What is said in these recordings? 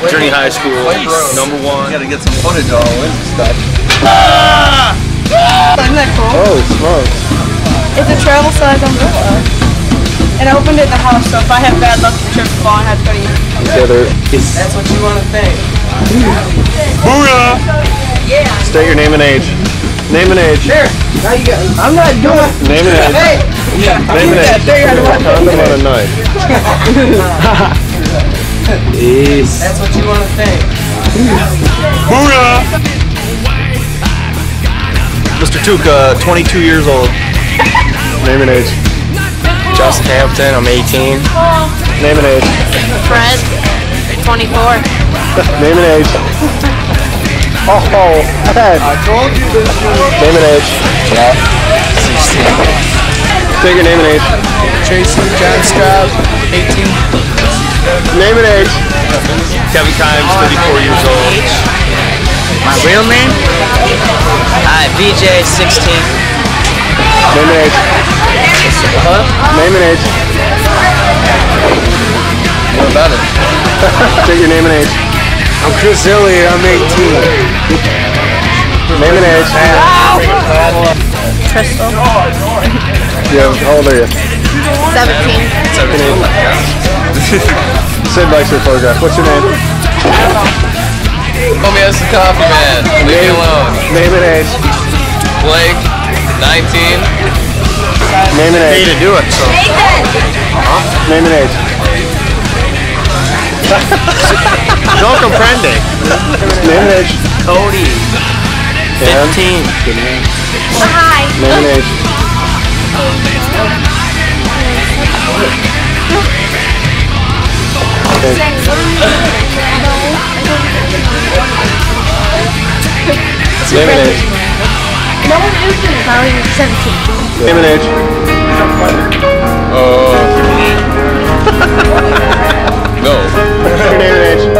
Journey High School, #1. Gotta get some footage on winter stuff. Isn't that cool? Oh, smokes. It's a travel size umbrella. And I opened it in the house, so if I have bad luck and trip and fall, I have to go to you. That's what you want to think. Booyah! Yeah. State your name and age. Name and age. There. Now you got. I'm not doing. Name and age. Hey. Name and age. Condom on a knife. Yes. That's what you want to think. Booyah! Mr. Tuca, 22 years old. Name and age. Justin Hampton, I'm 18. Name and age. Fred, 24. Name and age. Oh, head. I told you this. Name and age. Yeah. 16. State your name and age. Tracy John Stroud, 18. Name and age. Kevin Kimes, 34 years old. My real name? Hi, BJ, 16. Name and age. Name and age. What about it? State your name and age. I'm Chris Elliott, I'm 18. Name and age. Crystal, Yeah, how old are you? 17. 17. Sid likes your photograph. What's your name? Call me as a coffee man. Leave me alone. Name and age. Blake, 19. Name and age. To do it, so. Name and age. No comprende. Name and age. Cody, And 15. Hi. name and age. Okay. Name and age. No one is in it. I'm 17. Name and age. No. Your name and age.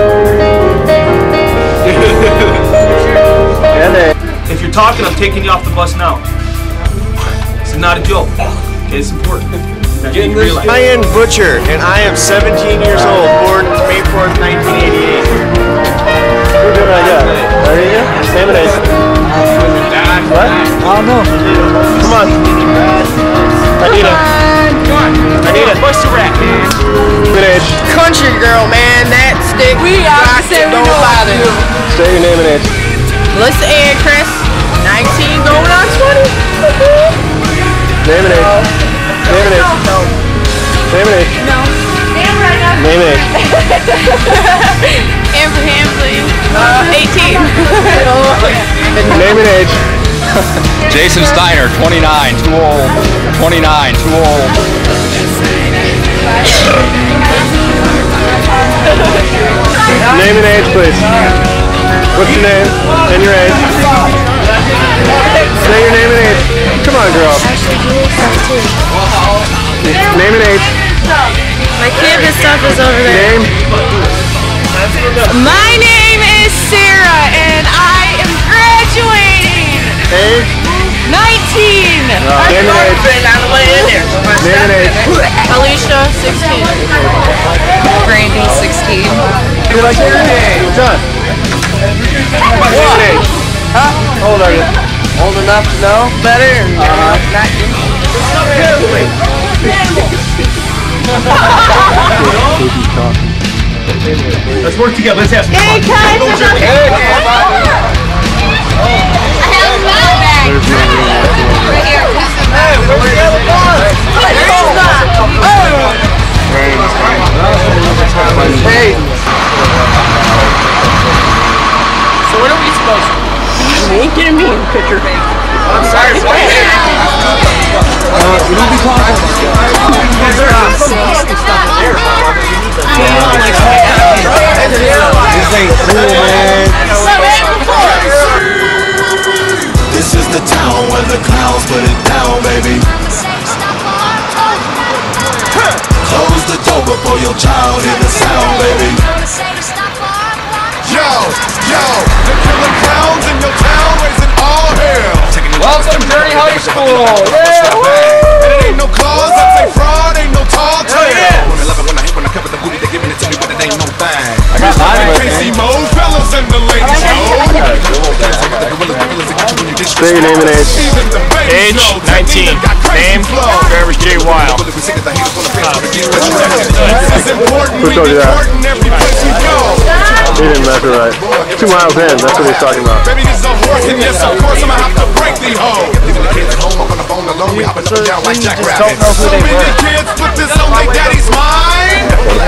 And age. If you're talking, I'm taking you off the bus now. This is not a joke. Okay, it's important. That you realize. Ryan Butcher, and I am 17 years old, born May 4th, 1988. Who did I get? There you go. Name and age. What? I don't know. Come on. Anita. Anita. Bust your rack, man. Name and age. Country girl, man, that stick. We obviously don't know bother. Say your name and age. Melissa and Chris, 19 going on 20. Name and age. Name and age. Name and age. No. Name and age. Amber Hamley, 18. Name and age. Jason Steiner, 29, too old. 29, too old. Name and age, please. What's your name and your age? Say your name and age. Come on, girl. Name and age. My campus stuff is over there. Name. My name is Sarah, and I am graduating. Age. 19. Name and age. Name and age. Alicia, 16. Brandy, 16. You like your name? John. Name and age. How old are you? Old enough to know better. Let's work together. Let's have some Hey, fun. guys. Don't jerk it. I have a bag. Right here. Hey, where's the other one? Hey. So what are we supposed to do? You ain't getting me in the picture. I'm sorry. You don't be talking. This ain't cool, man. This is the town where the clowns put it down, baby. Close the door before your child hear the sound, baby. Yo, the killer clowns in your town raising all hell. Welcome to Journey High School. And it ain't no cause, I say fraud, ain't no tall tale. I got 9 of it, man. Say your name and age. Age 19. Name Travis J. Wild. Who told you that? He didn't measure right. 2 miles in, that's what he's talking about. Baby, this is a horse, and yes, of course, I'ma have to break the hoe. Leaving the kids at home, up on the phone alone, we hopping up and down like jackrabbits. So many kids put this on their daddy's mind.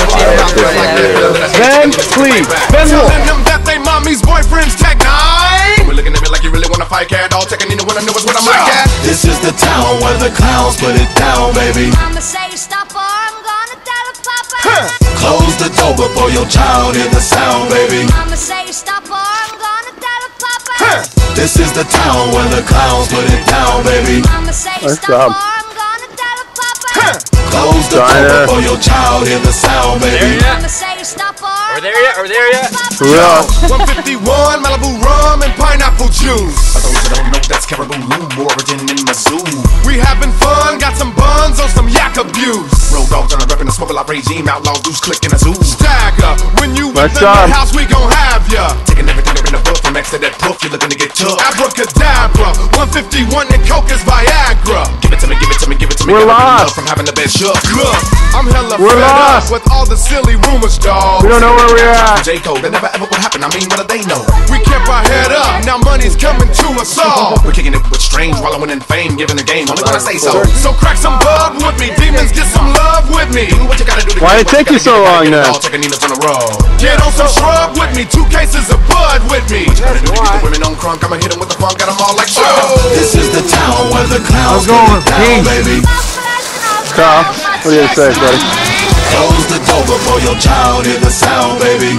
Ben, please. Ben, Telling them that they mommy's boyfriend's Tech 9. We're looking at me like you really wanna fight, cat. All taking in the winner knows what I'm like at. This is the town where the clowns put it down, baby. Mama say stop or I'm gonna tell her papa. Close the door before your child hear the sound, baby. Mama say stop or I'm gonna tell her papa. This is the town where the clowns put it down, baby. Mama say Nice stop job. or I'm gonna tell her papa. Close the door before your child hear the sound, baby. Mama say stop or Are there yet? Are there yet? yeah. 151 Malibu rum and pineapple juice. For those that don't know, that's Caribou Loom, origin in Mizzou. We having fun, got some buns on some yak abuse. Road dogs on a rep in a smoke lot regime, outlaw dudes clicking a zoo. Stagger, when you Nice within job. the house, we gon' have ya. Taking everything up in the book from X to that proof, you're looking to get tough. Abracadabra, 151 and coke is Viagra. Give it to me, give it to me, give it to me. We're Never been lost. enough from having the best shook. Look, I'm hella We're fed lost. up with all the silly rumors, dawg. We don't know where we're at. J. Cole, that never ever would happen. I mean, what do they know? We kept our head up, now money's coming to us all. We're kicking it with strange, wallowing in fame, giving the game. Only when I say so. So crack some bud with me, demons get some love with me. Do what you gotta do to Why get did it take you so long then? all taking Nina's on the road. Get on some shrub with me, 2 cases of bud with me. Gotta do to get the women on crunk. I'ma hit them with the funk, got them all like show. This is the town where the clowns going put it down, pink. baby. Carl, what do you say, buddy? Close the door before your child hear the sound, baby.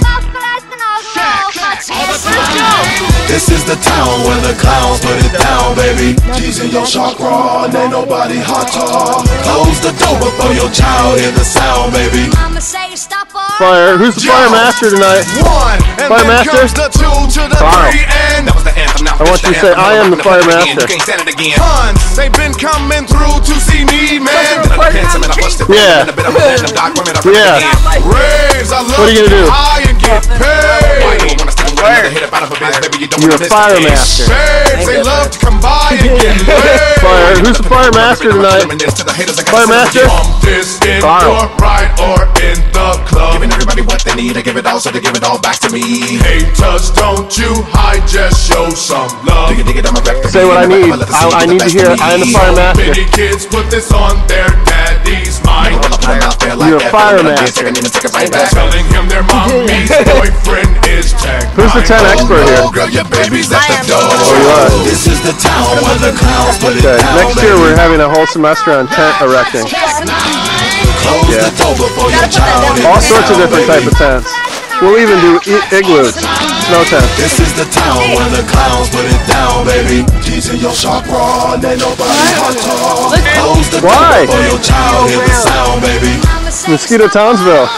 This is the town where the clowns put it down, baby. G's in your shark raw, and ain't nobody hot talk. Close the door before your child hear the sound, baby. Mama say stop or Fire. Who's the fire master tonight? 1, and Fire then master? comes the 2 to the Wow. 3 and That was the anthem. Now I want you to say, I am the fire master. You can't stand it again. tons. They've been coming through to see me, man. Yeah. Yeah. Raves, I love What are you gonna do? high and get paid. You're a fire master. Babes, they love to come by and get laid. Fire. Who's the fire master tonight? Fire master? Pump this in Carl. your right or in the club. Giving everybody what they need, I give it all, so they give it all back to me. Haters, don't you hide, just show some love. Dig it, I'm a rep to Say me, what I and need. never let the seed I get need the to best hear of I am the me. fire master. Many kids put this on their daddy's mind. You're a fire master. Telling him their mommy's boyfriend is Tech 9. Who's the 10 expert here? Oh, girl, your baby's at the door. you are. This is the town where the clowns put it Okay. down, Next year baby. we're having a whole semester on tent erecting. Close Yeah. the door before your child All hears sorts of the different sound, type of tents. We'll even do igloos, snow tents. This is the town where the clowns put it down, baby. G's in your shark raw, and ain't nobody hot talk. Close the Why? door before your child hear the sound, baby. Mosquito Townsville.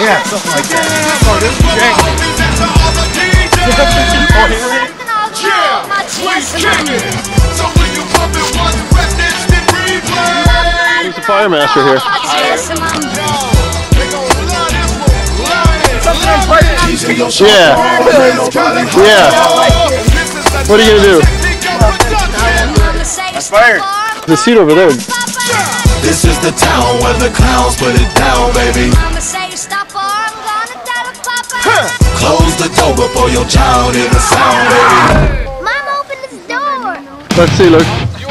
Who's the fire master here? G's in your shark Yeah. raw, and ain't nobody hot Yeah. What are you gonna do? The seat over there. This is the town where the clowns put it down, baby. Close the door before your child hear the sound, baby. Mom, open this door. Let's see, look.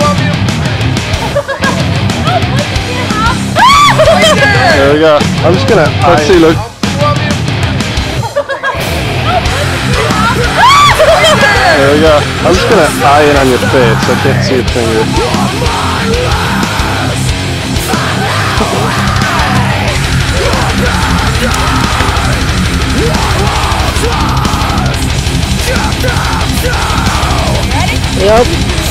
There we go. I'm just gonna, let's see, look. There we go. I'm just gonna eye in on your face. I can't see your fingers. Yep.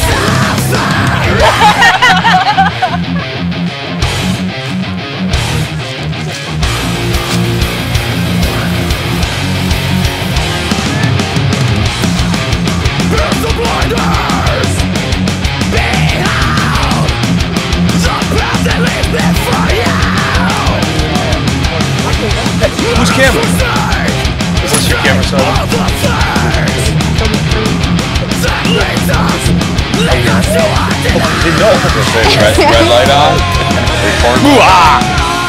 Whose camera? Is this your camera, son? No. Red light on. Hoo-ah!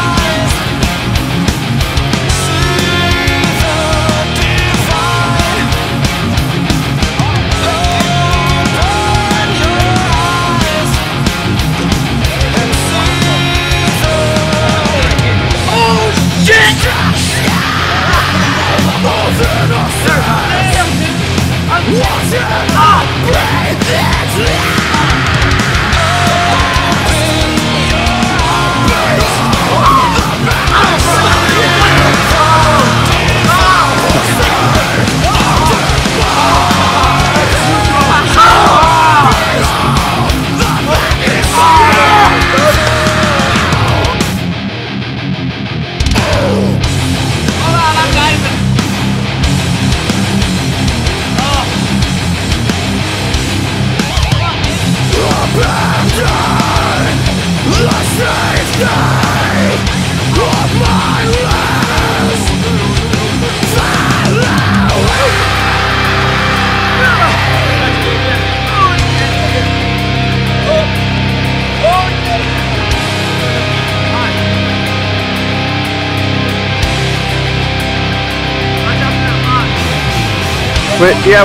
Wait, yeah.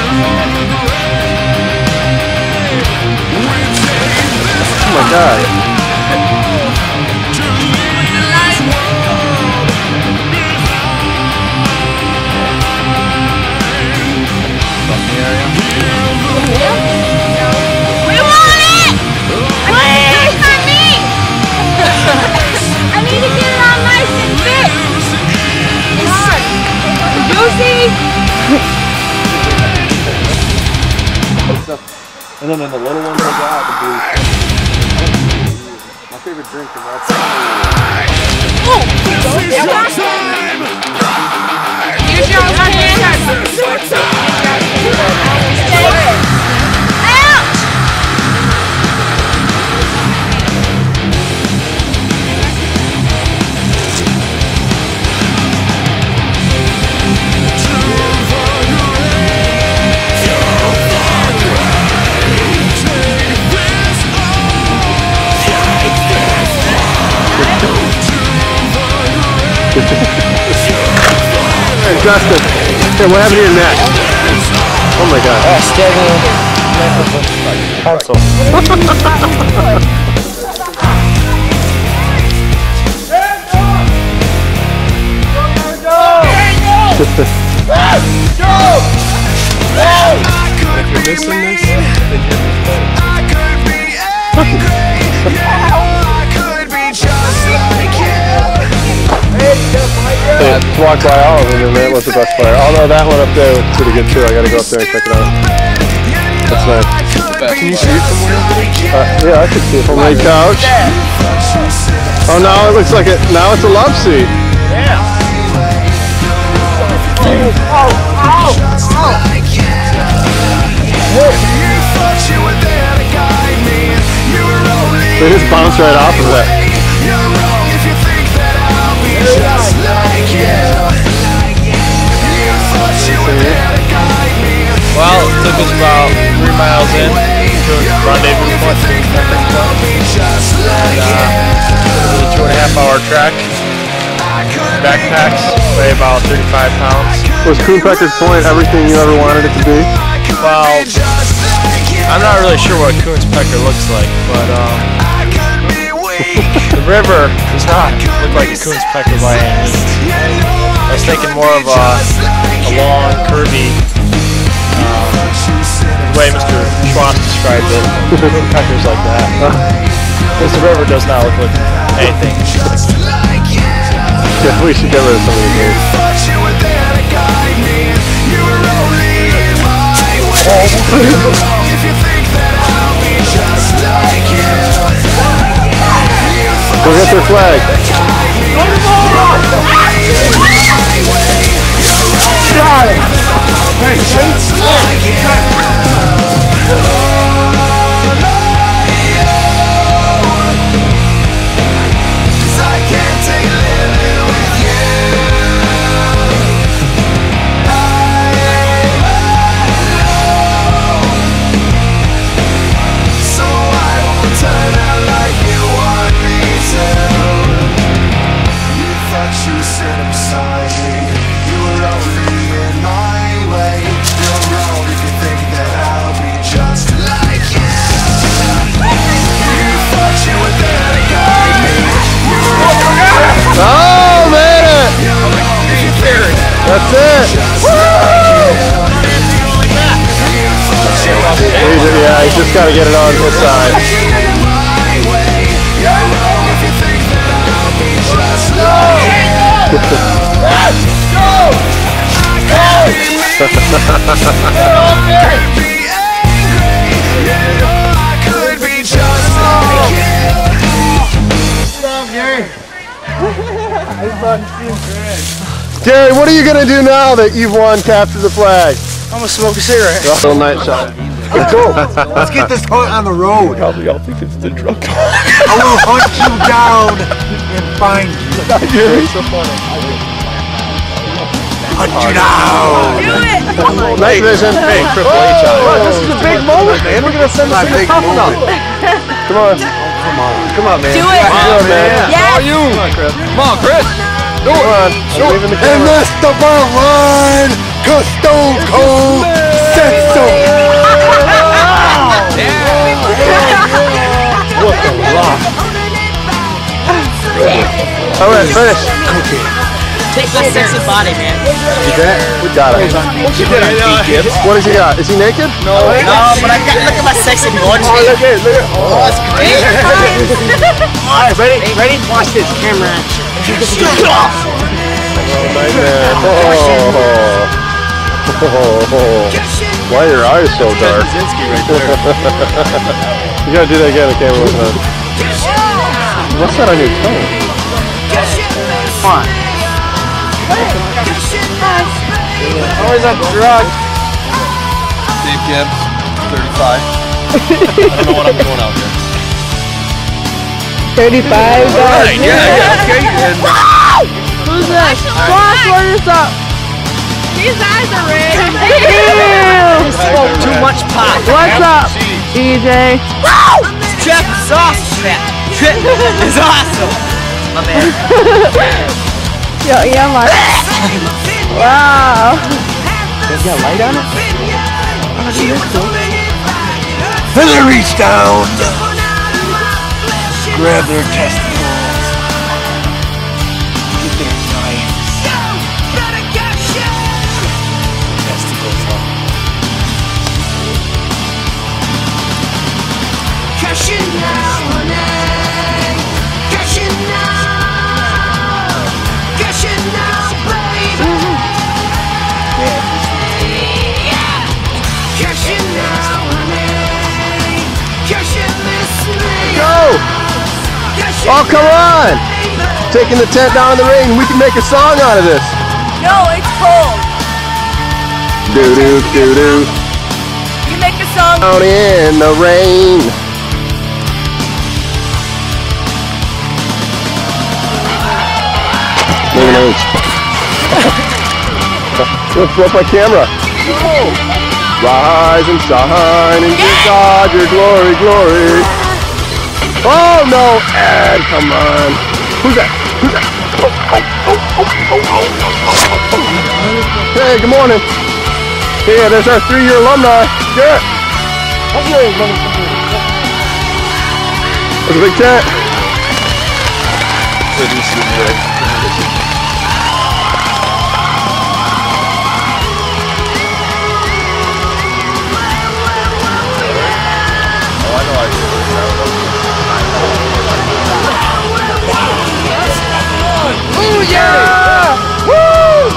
Oh my god. We want it! Please! Not me! I need to get it on nice and fit! Come on! Juicy! And then the little one goes out the blue. My favorite drink in that. Use your own hand. Hey, Justin. Hey, what happened to your neck? Oh my god. Console. If you're missing this, then yeah, just walk by all of them and that was the best player. Although that one up there was pretty good too. I gotta go up there and check it out. That's nice. Can you see it from where? Yeah, I can see it from the couch. Oh, now it looks like it. Now it's a love seat. Yeah. They just bounce right off of that. Well, it took us about 3 miles in to rendezvous point. And, it was a 2.5-hour trek. Backpacks weigh about 35 pounds. Was Coonpecker's Point everything you ever wanted it to be? Well, I'm not really sure what Coonpecker looks like, but the river does not look like a Coonpecker by any means. I was thinking more of a long, curvy, the way Mr. Schwann described it. Coonpecker's like that. Because the river does not look like anything like that. Yeah, we should get rid of some of the games. Go get their flag. Got it. on his side. Gary, what are you gonna do now that you've won Capture the Flag? I'm gonna smoke a cigarette. Little night shot. Let's go. Let's get this hunt on the road. Probably all think it's the drunk. I will hunt you down and find you. Gary's so funny. Hunt you down. Do it! Night vision. Hey, Triple H on it. This is a big moment, man. We're gonna send this thing popping up. Come on. Come on, man. Do it! Do it, man. Yes! Come on, Chris. Come on, Chris. Come on. Leaving the And camera. that's the bottom line, 'cause Stone Cold said so. What the rock? All right, finish. Take my sexy body, man. You did it? We got it. What has he got? Is he naked? No, but I got, look at my sexy body. Oh, look at it. Look at it. Oh, that's great. All right, ready? Watch this. Camera action. Why are your eyes so dark? You gotta do that again. The camera wasn't on. What's that on your tongue? Come on. Always on drugs. Dave Gibbs, 35. I don't know what I'm doing out here. 35 Right, yeah, okay. And Who's this? Boss, what is up? These eyes are red. Ew! Smoke too much pot. What's up, EJ? Trip is awesome, man. Trip is awesome. My man. Yo, yeah, Mark. Wow. Does it got a light on it? Then they reach down, grab their testicles, get their knives. Testicles up. Go! Oh, come on! Taking the tent down in the rain. We can make a song out of this. No, it's cold. Doo doo doo doo. You make a song. Down in the rain. What's my camera? Rise and shine and give God your glory, glory. Oh no, Ed, come on. Who's that? Who's that? Hey, good morning. Yeah, there's our 3-year alumni. Garrett. There's a big tent. Ooh, yeah! Woo!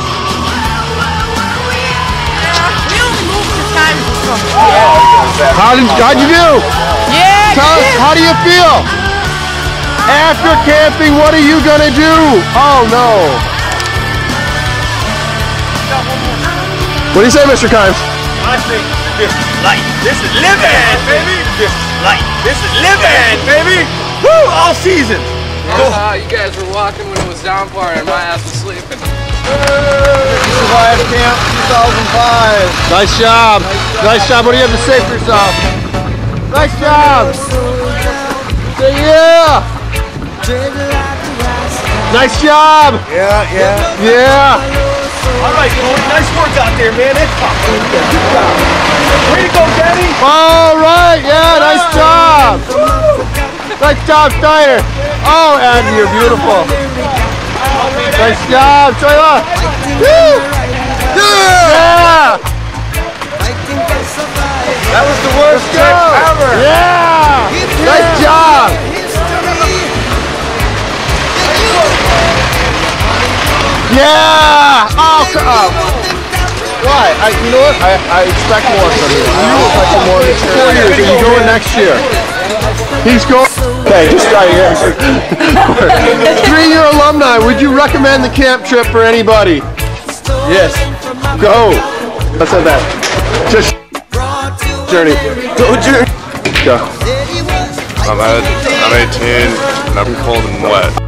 We only moved to time from. How'd you do? Yeah! Tell us, how do you feel? After camping, what are you gonna do? Oh no. What do you say, Mr. Kimes? I think this is life. This is living, baby. This is life. This is living, baby. Woo! All season. you guys were walking when it was downpour and my ass was sleeping. Survive Camp 2005. Nice job. Nice job. What do you have to say for yourself? Nice job. Say yeah. Nice job. Yeah. Yeah. All right, Cody. Nice work out there, man. That's fucking good. Good job. Way to go, Danny. All right. Yeah. Nice job. Nice job, Steiner. Oh, Andy, you're beautiful. Nice job, Trayla. Woo! Yeah. That was the worst trip ever. Yeah! Nice job! Yeah! Oh, why? You know what? I expect more from you. You expect more in 4 years. Are you going next year? He's going. Okay, just try again. 3-year alumni, would you recommend the camp trip for anybody? Yes. Go. Let's have that. Just Journey. Go, Journey. Go. I'm 18 and I'm cold and wet.